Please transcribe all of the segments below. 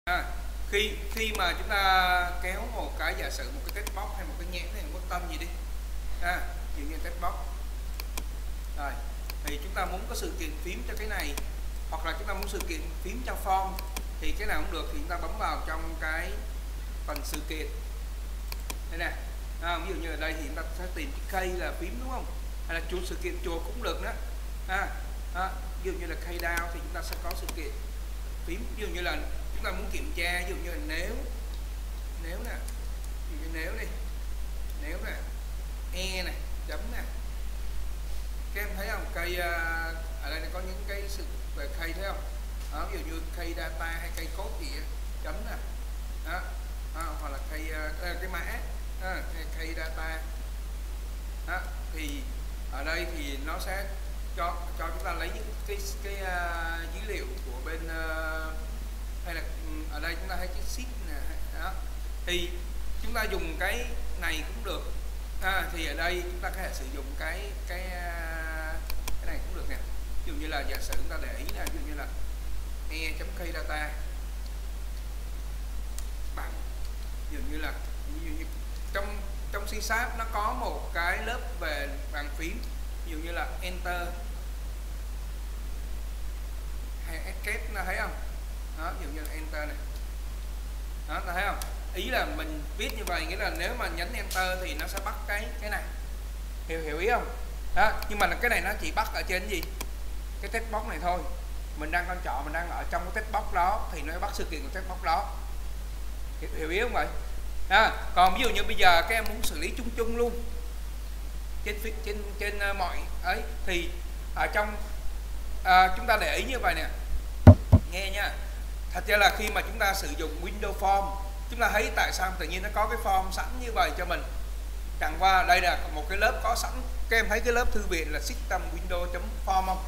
À, khi khi mà chúng ta kéo một cái, giả sử một cái text box hay một cái nhãn hay một bức tâm gì đi, ví dụ như text box rồi, thì chúng ta muốn có sự kiện phím cho cái này, hoặc là chúng ta muốn sự kiện phím cho form, thì cái nào cũng được, thì chúng ta bấm vào trong cái phần sự kiện đây nè. Ví dụ như ở đây thì chúng ta sẽ tìm cái key là phím, đúng không, hay là chuột, sự kiện chuột cũng được nữa. Ví dụ như là key down thì chúng ta sẽ có sự kiện phím. Ví dụ như là chúng ta muốn kiểm tra, ví dụ như là nếu nè, nếu đi, nếu nè, e này, chấm nè, các em thấy không, cây ở đây có những cái sự về key, thấy không đó, ví dụ như key data hay key code gì đó, chấm nè đó, hoặc là cái mã key data đó, thì ở đây thì nó sẽ cho chúng ta lấy những cái dữ liệu của bên hay là ở đây chúng ta thấy cái sheet nè đó, thì chúng ta dùng cái này cũng được. Thì ở đây chúng ta có thể sử dụng cái này cũng được nè. Ví dụ như là giả sử chúng ta để ý là ví dụ như là e.key data bằng, ví dụ như trong C# nó có một cái lớp về bàn phím, ví dụ như là enter hay escape, nó thấy không đó, ví dụ như là enter này đó, ta thấy không, ý là mình viết như vậy, nghĩa là nếu mà nhấn enter thì nó sẽ bắt cái này, hiểu ý không đó. Nhưng mà cái này nó chỉ bắt ở trên gì, cái text box này thôi, mình đang con chọn, mình đang ở trong cái text box đó thì nó bắt sự kiện của text box đó, hiểu ý không vậy. Còn ví dụ như bây giờ các em muốn xử lý chung chung luôn trên mọi ấy, thì ở trong chúng ta để ý như vậy nè, nghe nha. Thật ra là khi mà chúng ta sử dụng Windows Form, chúng ta thấy tại sao tự nhiên nó có cái form sẵn như vậy cho mình, chẳng qua đây là một cái lớp có sẵn. Các em thấy cái lớp thư viện là system windows.form không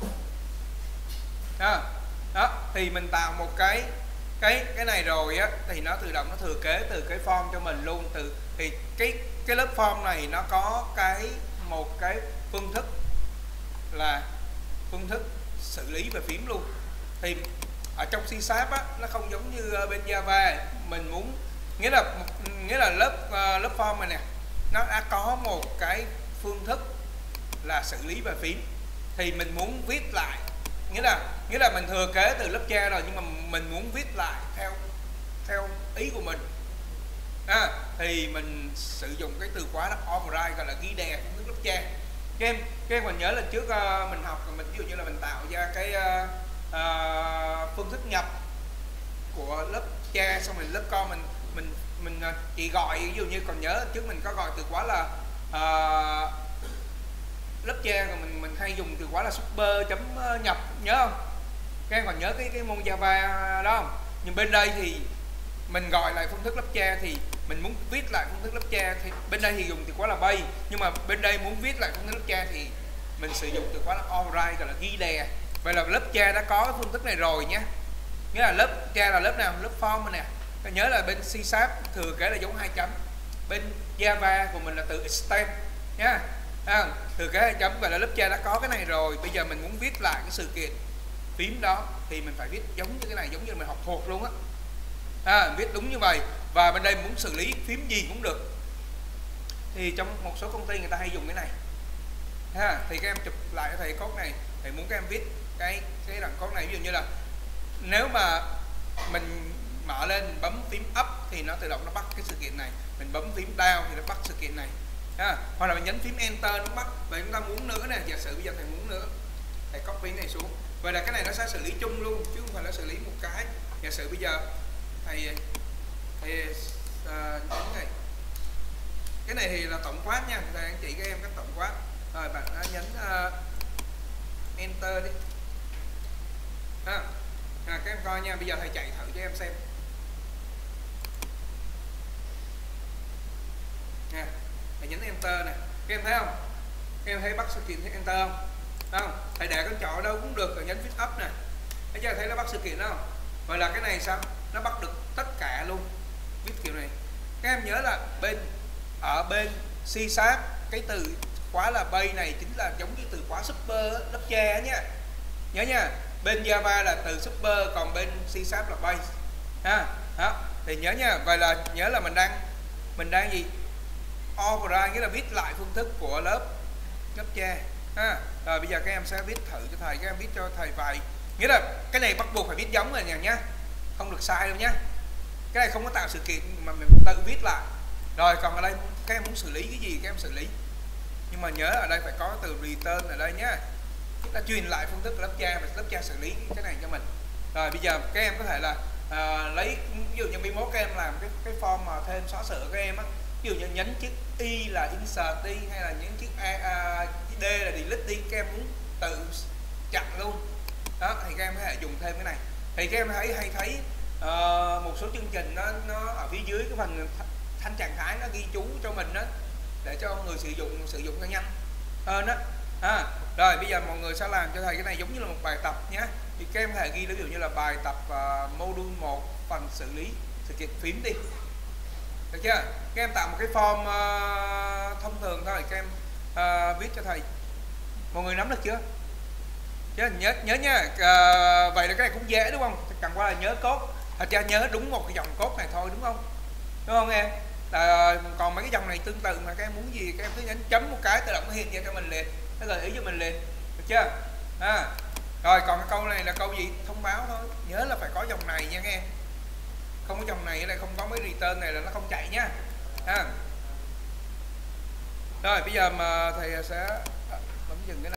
đó, thì mình tạo một cái này rồi á, thì nó tự động nó thừa kế từ cái form cho mình luôn. Thì cái lớp form này nó có một cái phương thức là phương thức xử lý về phím luôn. Thì ở trong C# á, nó không giống như bên Java, mình muốn nghĩa là lớp form này nè, nó đã có một cái phương thức là xử lý về phím, thì mình muốn viết lại, nghĩa là mình thừa kế từ lớp cha rồi, nhưng mà mình muốn viết lại theo ý của mình, thì mình sử dụng cái từ khóa là override, gọi là ghi đè phương thức lớp cha. Các em còn nhớ lần trước mình học, mình ví dụ như là mình tạo ra cái phương thức nhập của lớp cha, xong rồi lớp con mình chỉ gọi, ví dụ như còn nhớ trước mình có gọi từ khóa là lớp cha, rồi mình hay dùng từ khóa là super chấm nhập, nhớ không? Các em còn nhớ cái môn Java đó không? Nhưng bên đây thì mình gọi lại phương thức lớp cha, thì mình muốn viết lại phương thức lớp cha thì bên đây thì dùng từ khóa là bay, nhưng mà bên đây muốn viết lại phương thức lớp cha thì mình sử dụng từ khóa là override, gọi là ghi đè. Vậy là lớp cha đã có phương thức này rồi nhé. Nghĩa là lớp cha là lớp nào? Lớp form này nè. Nhớ là bên C# thừa kế là dấu 2 chấm, bên Java của mình là từ extend nhá. Thừa kế 2 chấm, vậy là lớp cha đã có cái này rồi. Bây giờ mình muốn viết lại cái sự kiện phím đó thì mình phải viết giống như cái này, giống như mình học thuộc luôn á. Viết đúng như vậy. Và bên đây muốn xử lý phím gì cũng được, thì trong một số công ty người ta hay dùng cái này. Thì các em chụp lại cái thầy code này, thầy muốn các em viết cái đoạn code này, ví dụ như là nếu mà mình mở lên bấm phím up thì nó tự động nó bắt cái sự kiện này, mình bấm phím down thì nó bắt sự kiện này, hoặc là mình nhấn phím enter nó bắt. Vậy chúng ta muốn nữa nè, giả sử bây giờ thầy muốn nữa, thầy copy này xuống, vậy là cái này nó sẽ xử lý chung luôn chứ không phải là xử lý một cái. Giả sử bây giờ thầy nhấn này, cái này thì là tổng quát nha, thầy đang chỉ các em cách tổng quát. Rồi bạn đã nhấn enter đi. Các em coi nha, bây giờ thầy chạy thử cho em xem nha. Thầy nhấn enter nè, các em thấy không? Các em thấy bắt sự kiện enter không? Thầy để con chọn ở đâu cũng được, rồi nhấn phím up nè, thấy chưa, thấy nó bắt sự kiện đó không? Vậy là cái này sao? Nó bắt được tất cả luôn, viết kiểu này. Các em nhớ là ở bên C# cái từ khóa là bay này chính là giống như từ khóa super lớp cha nhé, nhớ nha. Bên Java là từ super, còn bên C# là base Đó, thì nhớ nha, vậy là nhớ là mình đang gì, override nghĩa là viết lại phương thức của lớp cha ha. Rồi bây giờ các em sẽ viết thử cho thầy, các em viết cho thầy vài, nghĩa là cái này bắt buộc phải viết giống rồi nhá, không được sai đâu nhá. Cái này không có tạo sự kiện mà mình tự viết lại. Rồi còn ở đây các em muốn xử lý cái gì các em xử lý, nhưng mà nhớ ở đây phải có từ return ở đây nhá, chúng ta truyền lại phương thức của lớp cha và lớp cha xử lý cái này cho mình. Rồi bây giờ các em có thể là lấy ví dụ như 21 các em làm cái form mà thêm xóa sửa các em á, ví dụ như nhấn chiếc y là insert đi, hay là nhấn chiếc d là delete đi, các em muốn tự chặn luôn đó thì các em có thể dùng thêm cái này. Thì các em hay thấy một số chương trình nó ở phía dưới cái phần thanh trạng thái nó ghi chú cho mình đó, để cho người sử dụng cho nhanh hơn đó. Rồi bây giờ mọi người sẽ làm cho thầy cái này giống như là một bài tập nhé. Thì các em có thể ghi ví dụ như là bài tập module 1 phần xử lý sự kiện phím đi, được chưa? Các em tạo một cái form thông thường thôi, các em viết cho thầy. Mọi người nắm được chưa? Nhớ nha. Vậy là cái này cũng dễ đúng không? Cần qua là nhớ code. Thật ra nhớ đúng một cái dòng code này thôi đúng không? Đúng không em? Còn mấy cái dòng này tương tự mà các em muốn gì các em cứ nhấn chấm một cái tự động nó hiện ra cho mình liền, nó gợi ý cho mình liền, được chưa? Rồi còn cái câu này là câu gì? Thông báo thôi. Nhớ là phải có dòng này nha các em. Không có dòng này là không có mấy return này là nó không chạy nhá. Rồi bây giờ mà thầy sẽ bấm dừng cái này.